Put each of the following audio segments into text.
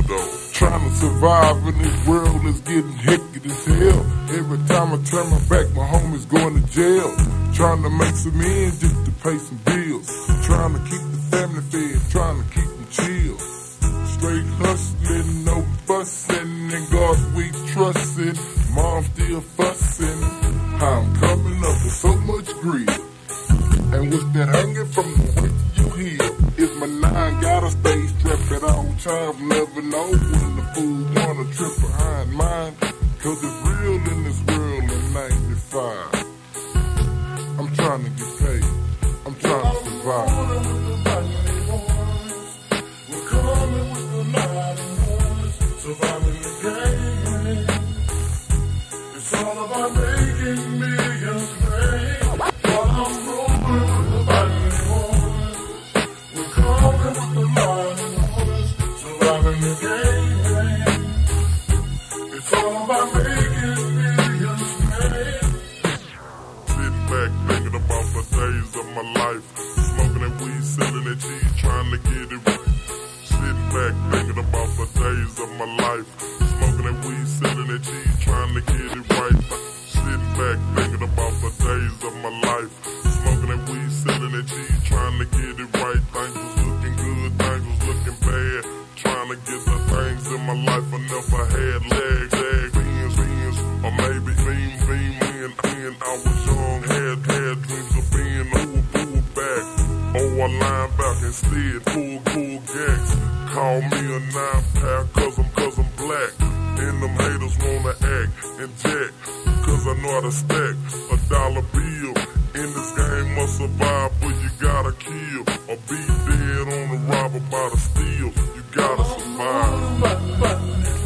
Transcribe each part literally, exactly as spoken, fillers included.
real though. Trying to survive in this world is getting hectic as hell. Every time I turn my back, my homies going to jail. Trying to make some ends just to pay some bills. Trying to keep the family fed, trying to keep them chill. Straight hustling, no fussing, and God we trusting. Mom still fussing. I'm coming up with so much greed. And with that hunger from the way you hear, is my nine gotta stay strapped at all times. Never know when the fool wanna trip behind mine. Cause it's real in this world in ninety-five. I'm trying to get paid. I'm trying to survive. We're coming with the light and noise, surviving the game. It's all about making millions pay. While I'm rolling with the light and noise, we're coming with the light and noise, surviving the game. It's all about making millions pay. Sitting back thinking about the days of my life, smoking that weed, selling that cheese, trying to get it right. Sitting back thinking about the days of my life, smoking that weed, selling that cheese, trying to get it right. Sitting back thinking about the days of my life, smoking that weed, selling that cheese, trying to get it right. Things was looking good, things was looking bad, trying to get the things in my life I never had. Legs, legs, beans, beans, or maybe beam, beam, when, when I was young, had, had dreams of being a pull, pull back. Oh, I line back instead, pull, pull gags. Call me a nine pack, cause I'm, cause I'm black. And them haters wanna act and jack, cause I know how to stack a dollar bill. In this game must survive, but you gotta kill, or be dead on the robber by the steal. You gotta survive.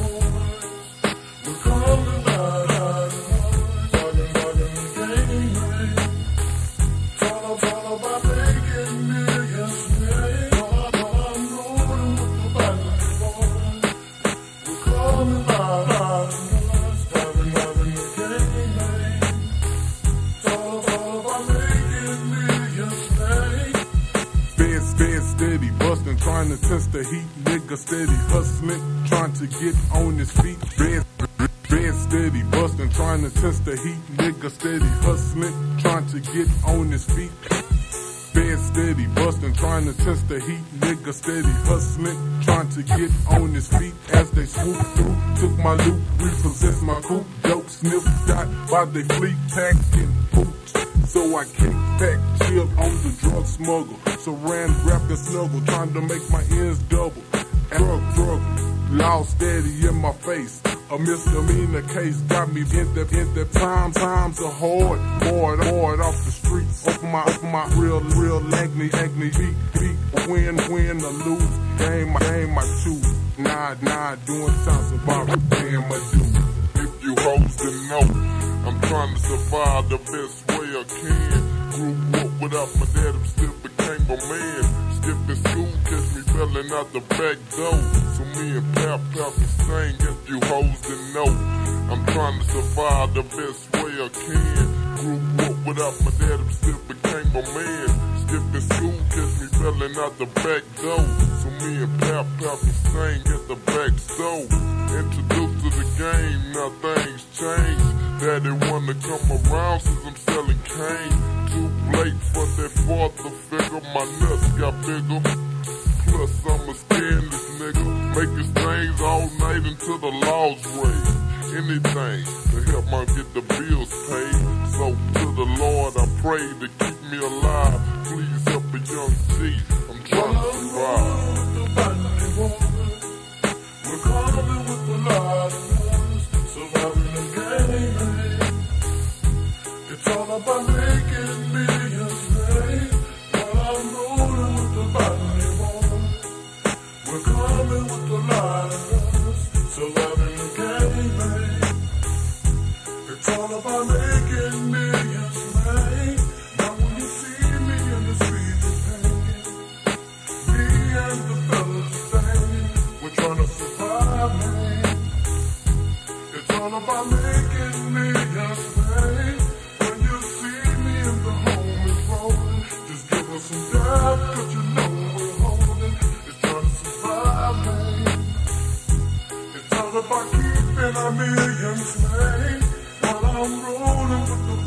We're coming light, light, light, light in the game. It's all, all about making millions pay. While I'm rolling with the light and noise, we're coming light, light, light, light in the game. It's all, all about making millions pay. Bed, bed steady, bustin', trying to test the heat. Nigga steady hustling, trying to get on his feet. Bed, bed steady, bustin', trying to test the heat. Nigga steady hustling, trying to get on his feet. Bed steady, bustin', trying to test the heat. Nigga steady hustling, trying to get on his feet. As they swoop through, took my loot, repossessed my coupe. Dope sniff, shot by they fleet, packing boots. So I kick back, chill on the drug smuggle. So ran, wrapped and snuggle, trying to make my ends double. Drug, drug, law steady in my face. A misdemeanor case got me in the, in the time, times are hard. Hard, hard off the streets. Open my, open my real, real acne, acne, beat, beat. Win, win or lose. Game, my game, I choose. Nah, nah, doing time survival, damn, I do. If you hoes to know, I'm trying to survive the best way I can. Grew up without my dad, I'm still became a man. Skipping school, catch me failing out the back door. So me and Pap Pap can sing if you hoes to know. I'm trying to survive the best way I can. Grew up without my dad, I'm still became a man. Skipping school, catch me failing out the back door. So me and Pap Pap can sing at the back door. Introduced to the game, now things change. Daddy wanna come around since I'm selling cane. Too late for that father figure, my nuts got bigger. Plus I'm a scandalous nigga, making things all night until the laws raised. Anything to help my get the bills paid. So to the Lord I pray to keep me alive. Please help a young G, I'm trying to survive. We're coming with the light and noise, surviving the game. It's all about making millions pay. While I'm rolling with the light and noise, we're coming with the light and noise, surviving the game. It's all about making millions pay. Now when you see me in the streets hanging, me and the fellas singing, we're trying to survive, man. It's all about making millions pay. When you see me in the homies rolling, just give us some time, cause you know we're holding. It's trying to survive, man. my millions, man. While I'm rolling with the